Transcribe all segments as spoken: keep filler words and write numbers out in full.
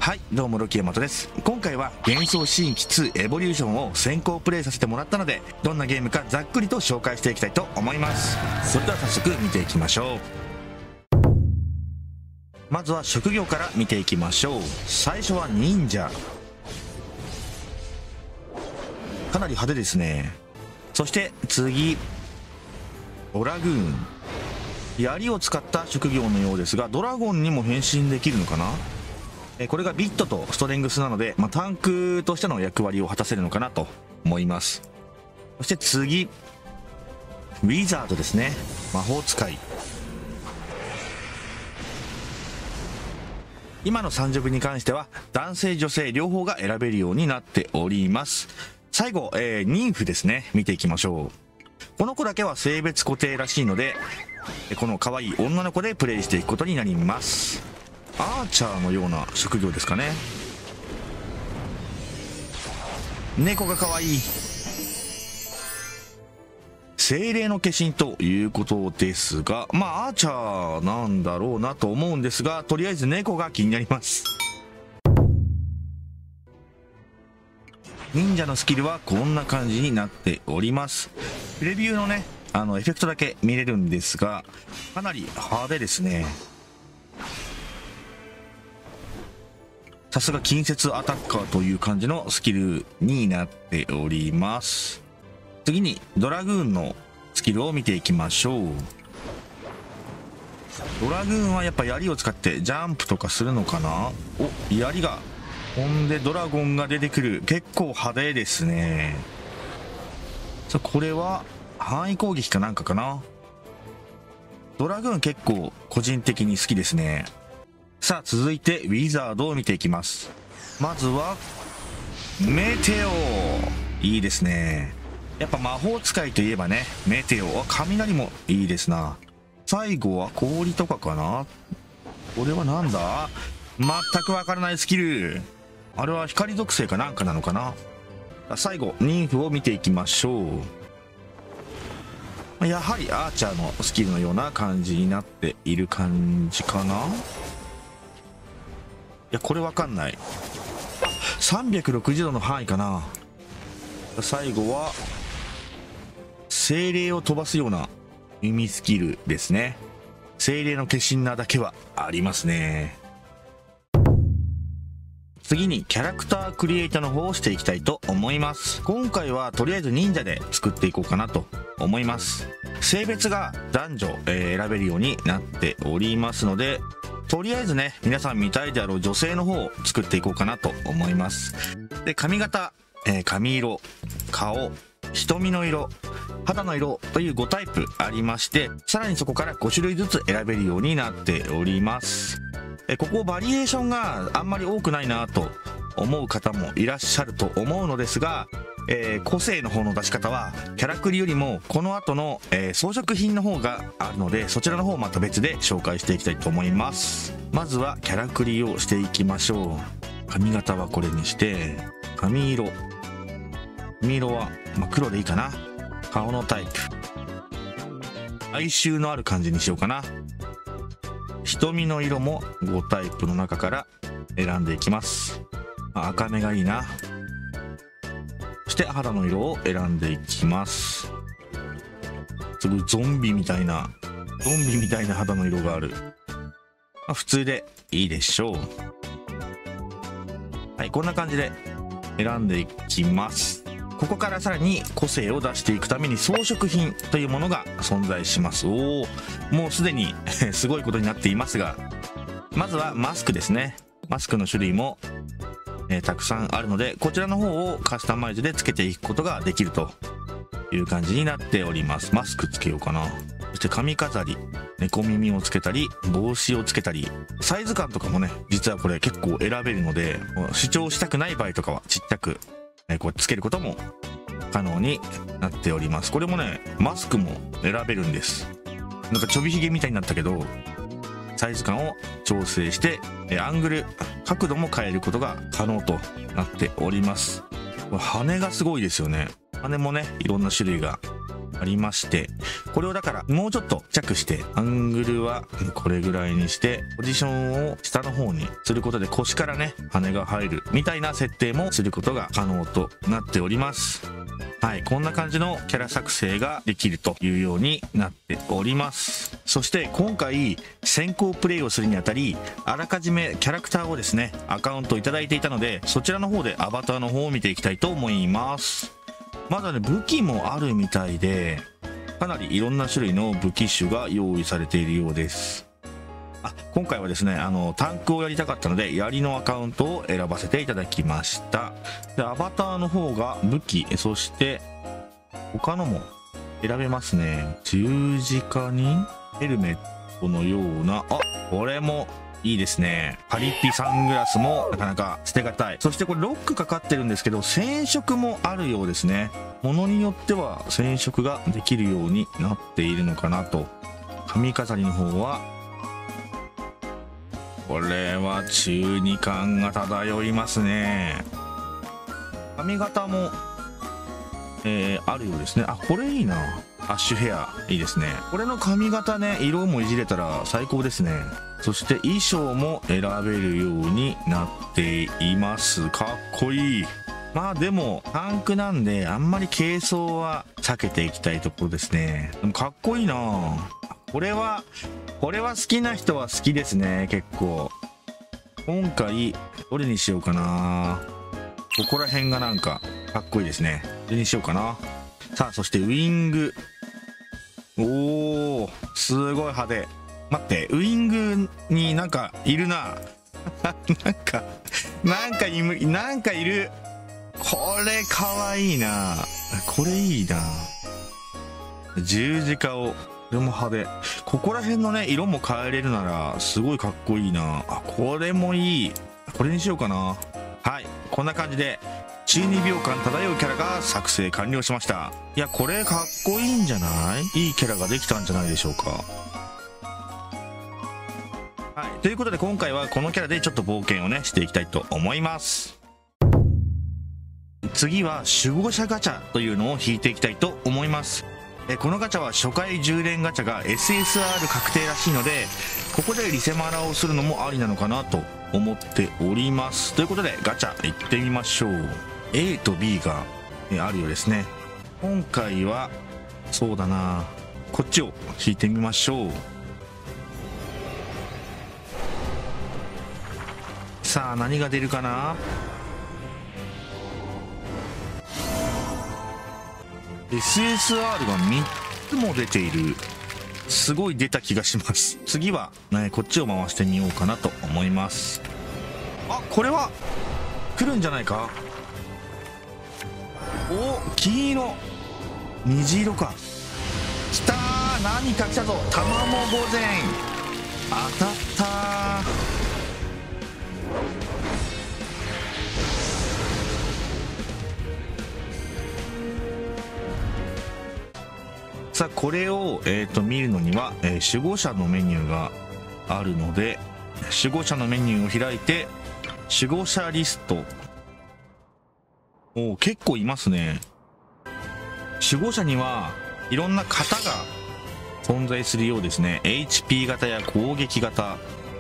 はい、どうもロキヤマトです。今回は幻想神器ツーエボリューションを先行プレイさせてもらったので、どんなゲームかざっくりと紹介していきたいと思います。それでは早速見ていきましょう。まずは職業から見ていきましょう。最初は忍者、かなり派手ですね。そして次ドラグーン、槍を使った職業のようですが、ドラゴンにも変身できるのかな。これがビットとストレングスなので、まあ、タンクとしての役割を果たせるのかなと思います。そして次ウィザードですね。魔法使い、今の三女部に関しては男性女性両方が選べるようになっております。最後、えー、妊婦ですね。見ていきましょう。この子だけは性別固定らしいので、この可愛い女の子でプレイしていくことになります。アーチャーのような職業ですかね。猫が可愛い。精霊の化身ということですが、まあアーチャーなんだろうなと思うんですが、とりあえず猫が気になります。忍者のスキルはこんな感じになっております。レビューのね、あのエフェクトだけ見れるんですが、かなり派手ですね。さすが近接アタッカーという感じのスキルになっております。次にドラグーンのスキルを見ていきましょう。ドラグーンはやっぱ槍を使ってジャンプとかするのかな。お、槍が飛んでドラゴンが出てくる。結構派手ですね。さあこれは範囲攻撃かなんかかな。ドラグーン結構個人的に好きですね。さあ続いてウィザードを見ていきます。まずはメテオ、いいですね。やっぱ魔法使いといえばね、メテオは雷もいいですな。最後は氷とかかな。これはなんだ、全くわからないスキル。あれは光属性かなんかなのかな。最後妊婦を見ていきましょう。やはりアーチャーのスキルのような感じになっている感じかな。いやこれわかんない。さんびゃくろくじゅうどの範囲かな。最後は精霊を飛ばすような弓スキルですね。精霊の化身なだけはありますね。次にキャラクタークリエイターの方をしていきたいと思います。今回はとりあえず忍者で作っていこうかなと思います。性別が男女、えー、選べるようになっておりますので、とりあえずね、皆さん見たいであろう女性の方を作っていこうかなと思います。で、髪型、えー、髪色、顔、瞳の色、肌の色というごタイプありまして、さらにそこからご種類ずつ選べるようになっております。えここバリエーションがあんまり多くないなと思う方もいらっしゃると思うのですが、えー、個性の方の出し方はキャラクリよりもこの後の、えー、装飾品の方があるので、そちらの方をまた別で紹介していきたいと思います。まずはキャラクリをしていきましょう。髪型はこれにして、髪色髪色は、まあ、黒でいいかな。顔のタイプ哀愁のある感じにしようかな。瞳の色もごタイプの中から選んでいきます。まあ、赤目がいいな。そして肌の色を選んでいきます。すごいゾンビみたいなゾンビみたいな肌の色がある。まあ、普通でいいでしょう。はい、こんな感じで選んでいきます。ここからさらに個性を出していくために装飾品というものが存在します。おお、もうすでにすごいことになっていますが、まずはマスクですね。マスクの種類もえー、たくさんあるので、こちらの方をカスタマイズでつけていくことができるという感じになっております。マスクつけようかな。そして髪飾り、猫耳をつけたり帽子をつけたり、サイズ感とかもね、実はこれ結構選べるので、主張したくない場合とかはちっちゃく、えー、こうつけることも可能になっております。これもね、マスクも選べるんです。なんかちょびひげみたいになったけど、サイズ感を調整してアングル角度も変えることが可能となっております。これ羽がすごいですよね。羽もね、いろんな種類がありまして、これをだからもうちょっとちっちゃくして、アングルはこれぐらいにして、ポジションを下の方にすることで腰からね、羽が入るみたいな設定もすることが可能となっております。はい、こんな感じのキャラ作成ができるというようになっております。そして今回先行プレイをするにあたり、あらかじめキャラクターをですね、アカウントいただいていたので、そちらの方でアバターの方を見ていきたいと思います。まだね、武器もあるみたいで、かなりいろんな種類の武器種が用意されているようです。あ、今回はですね、あの、タンクをやりたかったので、槍のアカウントを選ばせていただきました。で、アバターの方が武器、そして、他のも選べますね。十字架にヘルメットのような、あ、これもいいですね。パリピサングラスもなかなか捨てがたい。そしてこれロックかかってるんですけど、染色もあるようですね。ものによっては染色ができるようになっているのかなと。髪飾りの方は、これは中二感が漂いますね。髪型も、えー、あるようですね。あ、これいいな。アッシュヘア、いいですね。これの髪型ね、色もいじれたら最高ですね。そして衣装も選べるようになっています。かっこいい。まあでも、タンクなんで、あんまり軽装は避けていきたいところですね。でもかっこいいな。これは、これは好きな人は好きですね、結構。今回、どれにしようかな。ここら辺がなんか、かっこいいですね。これにしようかな。さあ、そしてウィング。おー、すごい派手。待って、ウィングになんかいるな。なんか、なんかいる、なんかいる。これかわいいな。これいいな。十字架を、これも派手。ここら辺のね、色も変えれるなら、すごいかっこいいな。あ、これもいい。これにしようかな。はい、こんな感じで、中にびょうかん漂うキャラが作成完了しました。いや、これかっこいいんじゃない？いいキャラができたんじゃないでしょうか。はい、ということで今回はこのキャラでちょっと冒険をね、していきたいと思います。次は守護者ガチャというのを引いていきたいと思います。えこのガチャは初回じゅう連ガチャが エスエスアール 確定らしいので、ここでリセマラをするのもありなのかなと思っております。ということでガチャ行ってみましょう。 A と B があるようですね。今回はそうだな、こっちを引いてみましょう。さあ何が出るかな。エスエスアール がみっつも出ている。すごい出た気がします。次は、ね、こっちを回してみようかなと思います。あ、これは来るんじゃないか。お、金色、虹色か。きたー、何か来たぞ。タマモ御前当たったー。さあこれを、えー、と見るのには、えー、守護者のメニューがあるので、守護者のメニューを開いて守護者リスト。おー、結構いますね。守護者にはいろんな型が存在するようですね。 エイチピー 型や攻撃型、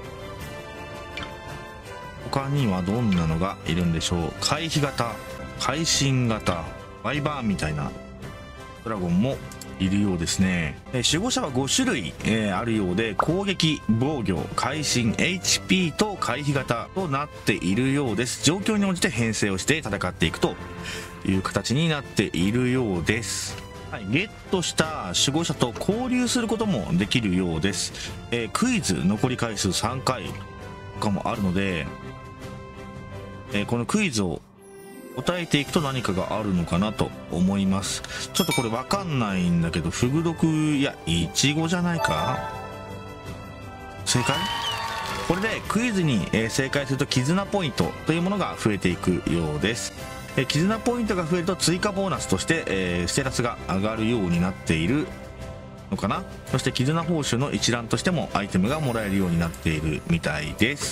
他にはどんなのがいるんでしょう。回避型、会心型、バイバーンみたいなドラゴンもいるようですね。え守護者はご種類、えー、あるようで、攻撃、防御、会心、エイチピー と回避型となっているようです。状況に応じて編成をして戦っていくという形になっているようです。はい、ゲットした守護者と交流することもできるようです。えー、クイズ残り回数さんかいとかもあるので、えー、このクイズを答えていくと何かがあるのかなと思います。ちょっとこれわかんないんだけど、フグ毒、いや、イチゴじゃないか。正解？これでクイズに正解すると絆ポイントというものが増えていくようです。絆ポイントが増えると追加ボーナスとして、えー、ステータスが上がるようになっているのかな。そして絆報酬の一覧としてもアイテムがもらえるようになっているみたいです。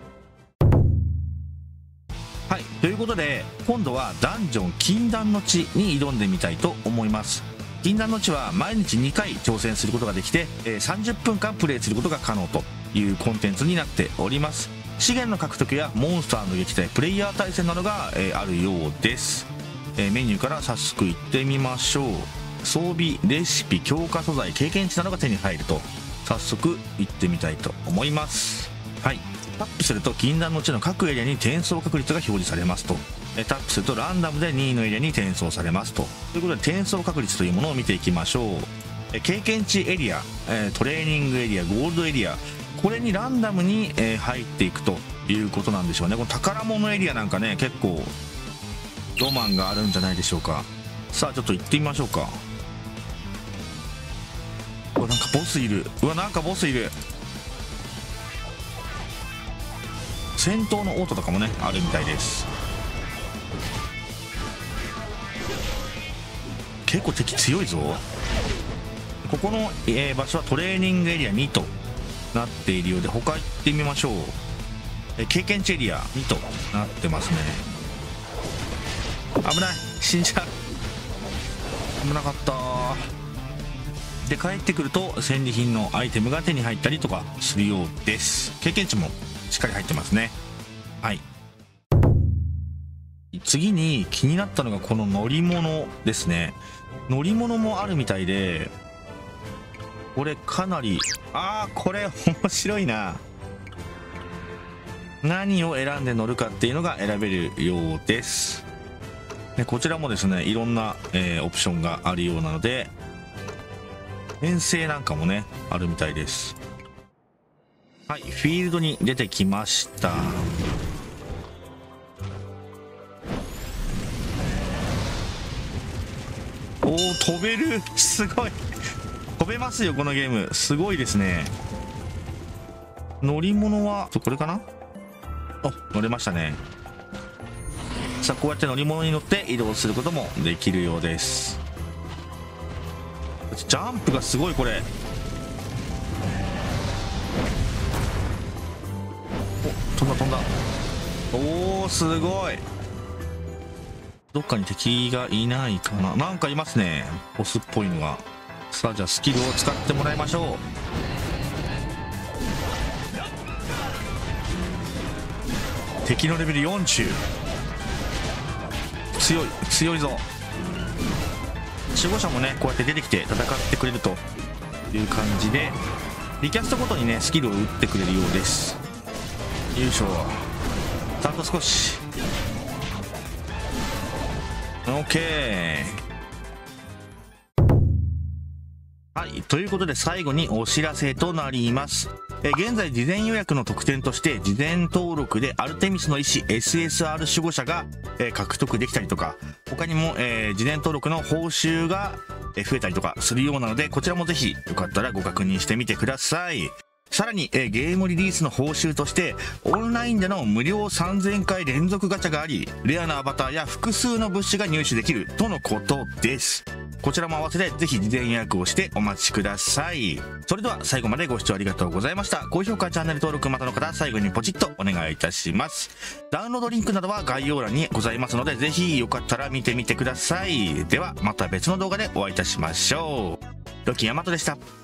はい、ということで今度はダンジョン禁断の地に挑んでみたいと思います。 禁断の地は毎日にかい挑戦することができて、えー、さんじゅっぷんかんプレイすることが可能というコンテンツになっております。資源の獲得やモンスターの撃退、プレイヤー対戦などが、えー、あるようです。えー、メニューから早速行ってみましょう。装備、レシピ、強化素材、経験値などが手に入ると、早速行ってみたいと思います。はい。タップすると禁断の地の各エリアに転送確率が表示されますと。タップするとランダムでにいのエリアに転送されますと。ということで転送確率というものを見ていきましょう。経験値エリア、トレーニングエリア、ゴールドエリア、これにランダムに入っていくということなんでしょうね。この宝物エリアなんかね、結構ロマンがあるんじゃないでしょうか。さあちょっと行ってみましょうか。うわ、なんかボスいる。うわ、なんかボスいる。戦闘のオートとかもねあるみたいです。結構敵強いぞ。ここの、えー、場所はトレーニングエリアにとなっているようで、他行ってみましょう。えー、経験値エリアにとなってますね。危ない、死んじゃう。危なかった。で帰ってくると戦利品のアイテムが手に入ったりとかするようです。経験値もしっかり入ってますね。はい。次に気になったのがこの乗り物ですね。乗り物もあるみたいで、これかなり、ああこれ面白いな。何を選んで乗るかっていうのが選べるようです。でこちらもですね、いろんな、えー、オプションがあるようなので、編成なんかもねあるみたいです。はい、フィールドに出てきました。おー、飛べる。すごい飛べますよこのゲーム。すごいですね。乗り物はこれかな。あ、乗れましたね。さあこうやって乗り物に乗って移動することもできるようです。ジャンプがすごい。これお、飛んだ飛んだ。おお、すごい。どっかに敵がいないかな。なんかいますね、ボスっぽいのが。さあじゃあスキルを使ってもらいましょう。敵のレベルよんじゅう。強い強いぞ。守護者もねこうやって出てきて戦ってくれるという感じで、リキャストごとにねスキルを打ってくれるようです。よいしょ。あと少し。 OK。 はい、ということで最後にお知らせとなります。え現在事前予約の特典として事前登録でアルテミスの意思 エスエスアール 守護者が、え獲得できたりとか、他にも、えー、事前登録の報酬が増えたりとかするようなので、こちらもぜひよかったらご確認してみてください。さらに、えー、ゲームリリースの報酬としてオンラインでの無料さんぜんかい連続ガチャがあり、レアなアバターや複数の物資が入手できるとのことです。こちらも合わせてぜひ事前予約をしてお待ちください。それでは最後までご視聴ありがとうございました。高評価、チャンネル登録またの方、最後にポチッとお願いいたします。ダウンロードリンクなどは概要欄にございますので、ぜひよかったら見てみてください。ではまた別の動画でお会いいたしましょう。ロキヤマトでした。